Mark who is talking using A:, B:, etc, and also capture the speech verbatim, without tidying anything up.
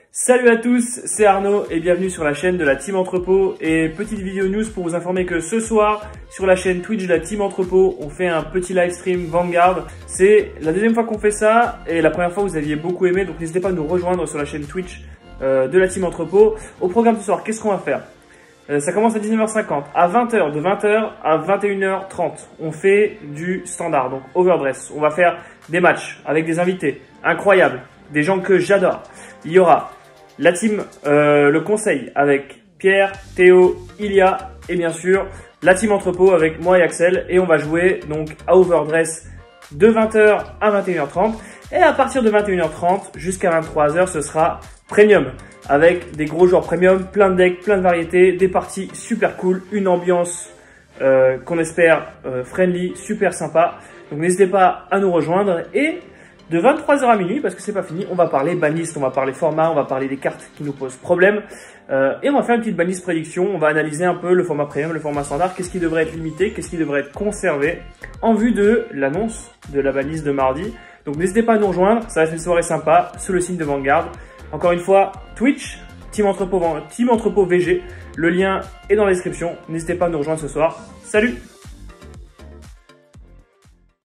A: Salut à tous, c'est Arnaud et bienvenue sur la chaîne de la Team Entrepôt. Et petite vidéo news pour vous informer que ce soir, sur la chaîne Twitch de la Team Entrepôt, on fait un petit live stream Vanguard. C'est la deuxième fois qu'on fait ça et la première fois vous aviez beaucoup aimé, donc n'hésitez pas à nous rejoindre sur la chaîne Twitch euh, de la Team Entrepôt. Au programme ce soir, qu'est-ce qu'on va faire? euh, Ça commence à dix-neuf heures cinquante, à vingt heures, de vingt heures à vingt et une heures trente, on fait du standard, donc overdress. On va faire des matchs avec des invités incroyables, des gens que j'adore. Il y aura la team, euh, le conseil avec Pierre, Théo, Ilia et bien sûr la team Entrepôt avec moi et Axel. Et on va jouer donc à overdress de vingt heures à vingt et une heures trente. Et à partir de vingt et une heures trente jusqu'à vingt-trois heures, ce sera premium avec des gros joueurs premium, plein de decks, plein de variétés, des parties super cool, une ambiance euh, qu'on espère euh, friendly, super sympa. Donc n'hésitez pas à nous rejoindre et de vingt-trois heures à minuit, parce que c'est pas fini, on va parler banlist, on va parler format, on va parler des cartes qui nous posent problème. Euh, et on va faire une petite banlist prédiction, on va analyser un peu le format premium, le format standard, qu'est-ce qui devrait être limité, qu'est-ce qui devrait être conservé, en vue de l'annonce de la banlist de mardi. Donc n'hésitez pas à nous rejoindre, ça va être une soirée sympa, sous le signe de Vanguard. Encore une fois, Twitch, Team Entrepôt, Team Entrepôt V G, le lien est dans la description, n'hésitez pas à nous rejoindre ce soir. Salut!